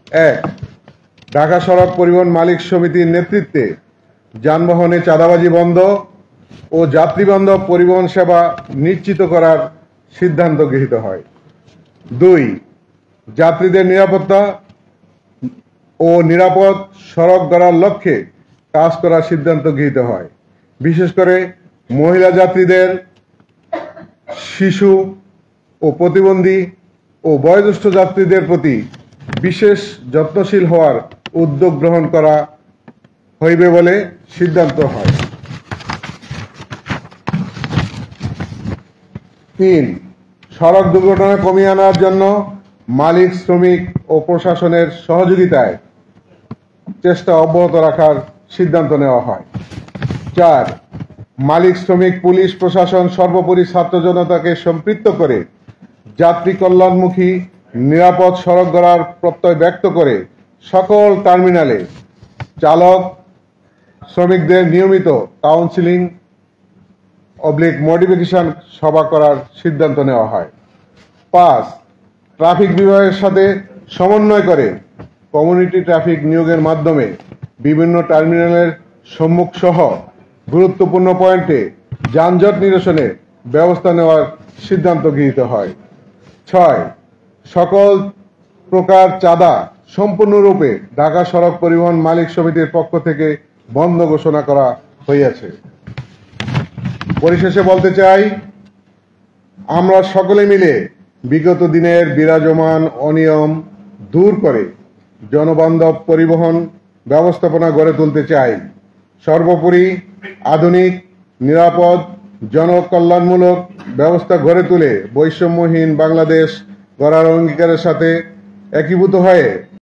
এক, ঢাকা সড়ক পরিবহন মালিক সমিতির নেতৃত্বে যানবাহনে চাঁদাবাজি বন্ধ ও যাত্রীবান্ধব পরিবহন সেবা নিশ্চিত করার সিদ্ধান্ত গৃহীত হয়। 2, যাত্রীদের নিরাপত্তা ও নিরাপদ সড়ক গড়ার লক্ষ্যে কাজ করার সিদ্ধান্ত গৃহীত হয়। বিশেষ করে মহিলা যাত্রীদের, শিশু ও প্রতিবন্ধী ও বয়োজ্যেষ্ঠ যাত্রীদের প্রতি বিশেষ যত্নশীল হওয়ার উদ্যোগ গ্রহণ করা হইবে বলে সিদ্ধান্ত হয়। 3, সড়ক দুর্ঘটনা কমিয়ে আনার জন্য মালিক, শ্রমিক ও প্রশাসনের সহযোগিতায় চেষ্টা অব্যাহত রাখার সিদ্ধান্ত নেওয়া হয়। 4, মালিক, শ্রমিক, পুলিশ, প্রশাসন সর্বোপরি ছাত্র জনতাকে সম্পৃক্ত করে যাত্রী কল্যাণমুখী নিরাপদ সড়ক গড়ার প্রত্যয় ব্যক্ত করে সকল টার্মিনালে চালক শ্রমিকদের নিয়মিত কাউন্সিলিং মডিফিকেশন সভা করার সিদ্ধান্ত নেওয়া হয়। 5, ট্রাফিক বিভাগের সাথে সমন্বয় করে কমিউনিটি ট্রাফিক নিয়োগের মাধ্যমে বিভিন্ন টার্মিনালের সম্মুখ সহ গুরুত্বপূর্ণ পয়েন্টে যানজট নিরসনে ব্যবস্থা নেওয়ার সিদ্ধান্ত গৃহীত হয়। 6, সকল প্রকার চাঁদা সম্পূর্ণরূপে ঢাকা সড়ক পরিবহন মালিক সমিতির পক্ষ থেকে বন্ধ ঘোষণা করা হইয়াছে। পরিশেষে বলতে চাই, আমরা সকলে মিলে বিগত দিনের বিরাজমান অনিয়ম দূর করে জনবান্ধব পরিবহন ব্যবস্থাপনা গড়ে তুলতে চাই। সর্বোপরি আধুনিক, নিরাপদ, জনকল্যাণমূলক ব্যবস্থা গড়ে তুলে বৈষম্যহীন বাংলাদেশ গড়ার অঙ্গীকারের সাথে একীভূত হয়ে